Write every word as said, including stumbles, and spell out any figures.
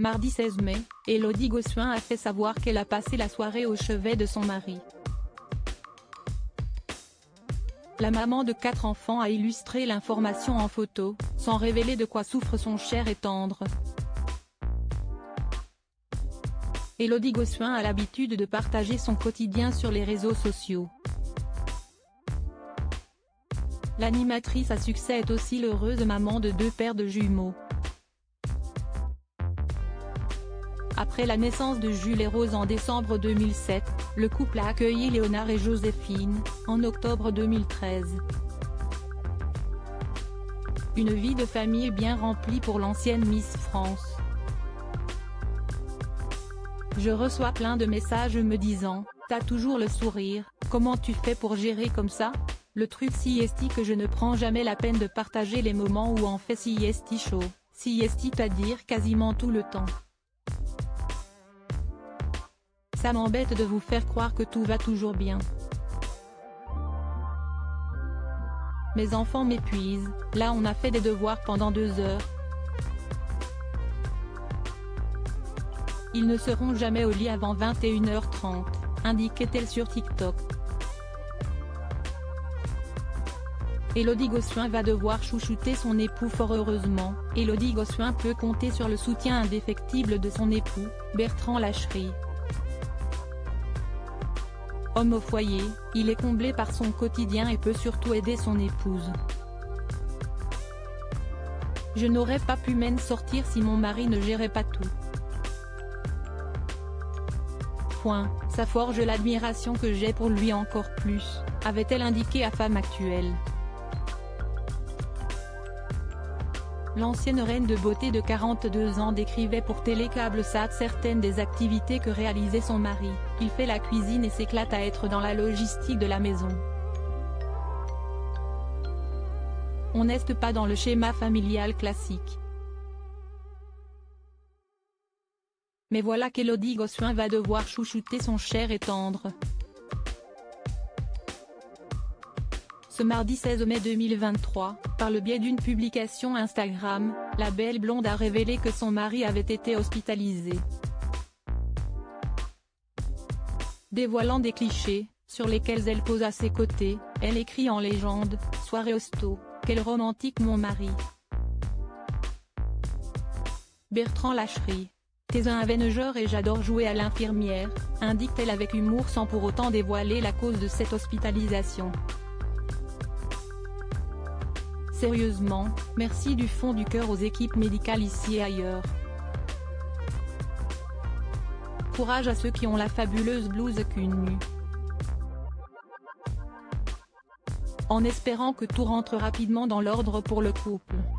Mardi seize mai, Élodie Gossuin a fait savoir qu'elle a passé la soirée au chevet de son mari. La maman de quatre enfants a illustré l'information en photo, sans révéler de quoi souffre son cher et tendre. Élodie Gossuin a l'habitude de partager son quotidien sur les réseaux sociaux. L'animatrice à succès est aussi l'heureuse maman de deux paires de jumeaux. Après la naissance de Jules et Rose en décembre deux mille sept, le couple a accueilli Léonard et Joséphine, en octobre deux mille treize. Une vie de famille bien remplie pour l'ancienne Miss France. Je reçois plein de messages me disant « T'as toujours le sourire, comment tu fais pour gérer comme ça ?» Le truc siesti que je ne prends jamais la peine de partager les moments où on fait siesti chaud, siesti à dire quasiment tout le temps. Ça m'embête de vous faire croire que tout va toujours bien. Mes enfants m'épuisent, là on a fait des devoirs pendant deux heures. Ils ne seront jamais au lit avant vingt et une heures trente, indiquait-elle sur TikTok. Élodie Gossuin va devoir chouchouter son époux fort heureusement, Élodie Gossuin peut compter sur le soutien indéfectible de son époux, Bertrand Lacherie. Homme au foyer, il est comblé par son quotidien et peut surtout aider son épouse. Je n'aurais pas pu m'en sortir si mon mari ne gérait pas tout. Point, ça forge l'admiration que j'ai pour lui encore plus, avait-elle indiqué à Femme Actuelle. L'ancienne reine de beauté de quarante-deux ans décrivait pour Télécable-Sat certaines des activités que réalisait son mari. Il fait la cuisine et s'éclate à être dans la logistique de la maison. On n'est pas dans le schéma familial classique. Mais voilà qu'Élodie Gossuin va devoir chouchouter son cher et tendre. Ce mardi seize mai deux mille vingt-trois, par le biais d'une publication Instagram, la belle blonde a révélé que son mari avait été hospitalisé. Dévoilant des clichés, sur lesquels elle pose à ses côtés, elle écrit en légende « Soirée hosto, quel romantique mon mari ». Bertrand Lacherie. T'es un avenageur et j'adore jouer à l'infirmière, indique-t-elle avec humour sans pour autant dévoiler la cause de cette hospitalisation. Sérieusement, merci du fond du cœur aux équipes médicales ici et ailleurs. Courage à ceux qui ont la fabuleuse blouse qu'une nue. En espérant que tout rentre rapidement dans l'ordre pour le couple.